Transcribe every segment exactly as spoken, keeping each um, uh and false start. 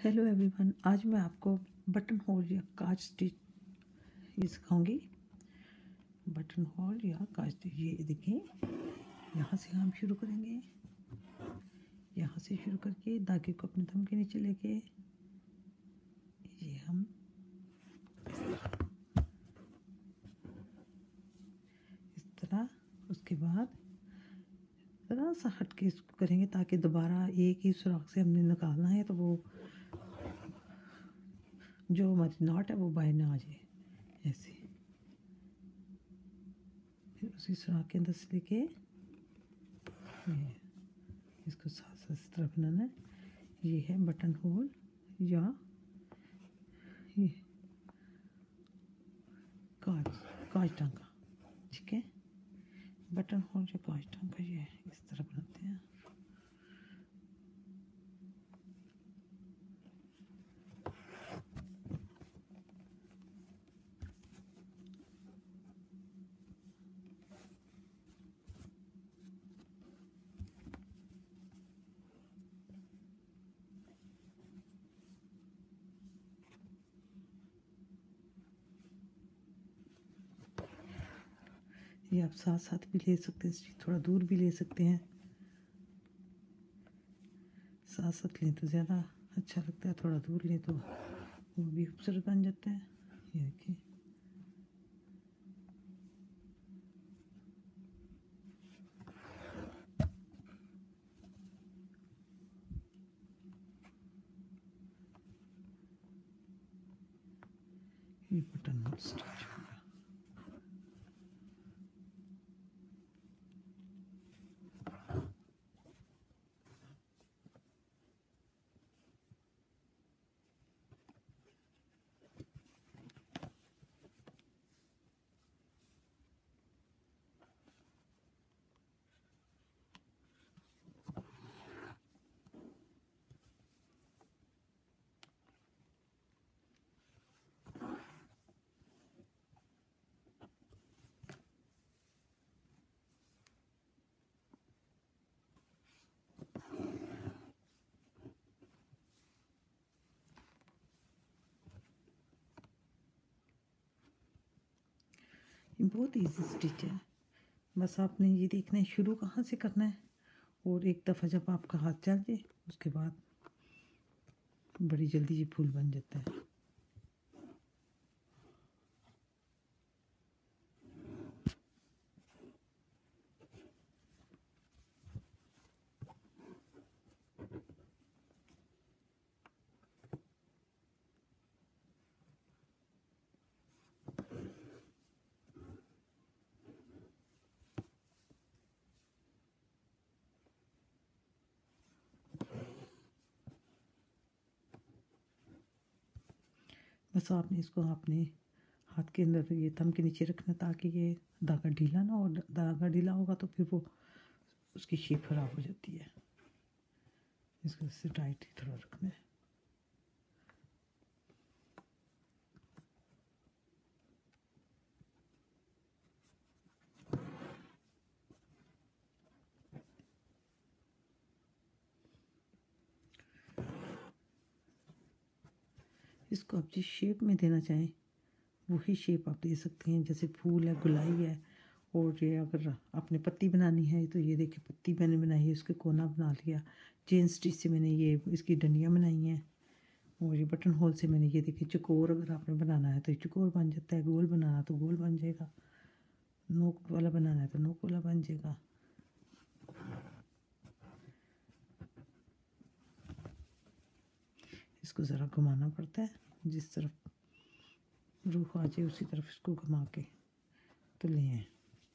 Hello everyone, आज मैं आपको बटन होल या काज स्टिच ये सिखाऊंगी। बटन होल या काज स्टिच, ये देखिए, यहाँ से हम शुरू करेंगे। यहाँ से शुरू करके धागे को अपने थंब के नीचे लेके ये हम इस तरह, उसके बाद ज़रा सा हट के इसको करेंगे ताकि दोबारा एक ही सुराख से हमने निकालना है तो वो जो हमारी नॉट है वो बाहर ना आ जाए। ऐसे फिर उसी सुराख के अंदर से लेके इसको साथ साथ इस तरह बनाना है। ये है बटन होल या ये काज काज टांका। ठीक है, बटन होल या काज टांका ये इस तरह बनाते हैं। ये आप साथ साथ भी ले सकते हैं, थोड़ा दूर भी ले सकते हैं। साथ साथ लें तो ज़्यादा अच्छा लगता है, थोड़ा दूर लें तो वो भी खूबसूरत बन जाता है। ये देखिए, ये बटन होल स्टिच होगा। ये बहुत इजी स्टिच है, बस आपने ये देखना है शुरू कहाँ से करना है। और एक दफ़ा जब आपका हाथ चल जाए उसके बाद बड़ी जल्दी ये फूल बन जाता है। बस आपने इसको अपने हाथ के अंदर ये थंब के नीचे रखना ताकि ये धागा ढीला ना हो। धागा ढीला होगा तो फिर वो उसकी शेप खराब हो जाती है। इसको इससे टाइट ही थोड़ा रखना है। इसको आप जिस शेप में देना चाहें वही शेप आप दे सकते हैं। जैसे फूल है, गुलाई है, और ये अगर आपने पत्ती बनानी है तो ये देखिए पत्ती मैंने बनाई है, इसके कोना बना लिया। चेन स्टिच से मैंने ये इसकी डंडियाँ बनाई हैं। और ये बटन होल से मैंने ये देखिए चकोर अगर आपने बनाना है तो चकोर बन जाता है। गोल बनाना तो गोल बन जाएगा। नोक वाला बनाना है तो नोक वाला बन जाएगा। इसको ज़रा घुमाना पड़ता है, जिस तरफ रूह आ जाए उसी तरफ इसको घुमा के तो ले आए।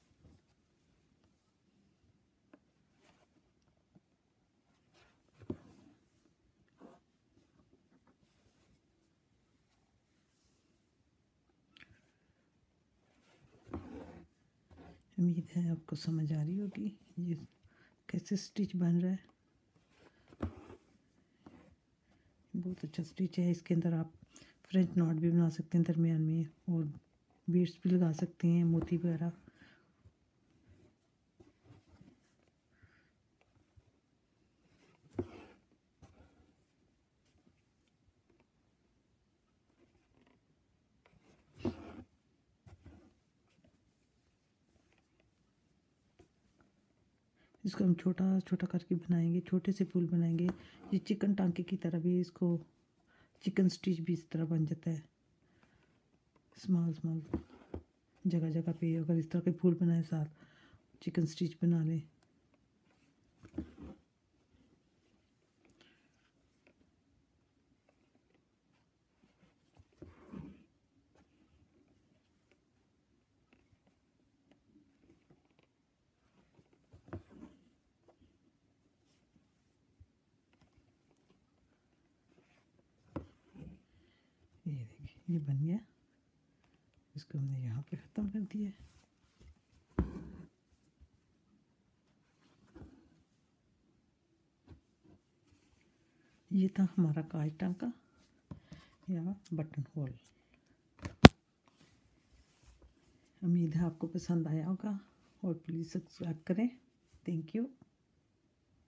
उम्मीद है आपको समझ आ रही होगी ये कैसे स्टिच बन रहा है। बहुत अच्छा स्टिच है। इसके अंदर आप फ्रेंच नॉट भी बना सकते हैं दरमियान में, और बीड्स भी लगा सकते हैं, मोती वगैरह। इसको हम छोटा छोटा करके बनाएंगे, छोटे से फूल बनाएंगे। ये चिकन टांके की तरह भी, इसको चिकन स्टिच भी इस तरह बन जाता है। स्मॉल स्मॉल जगह जगह पे अगर इस तरह के फूल बनाए, साथ चिकन स्टिच बना लें। ये देखिए ये बन गया। इसको हमने यहाँ पे ख़त्म कर दिया। ये था हमारा काज टांका या बटन होल। उम्मीद है आपको पसंद आया होगा और प्लीज़ सब्सक्राइब करें। Thank you.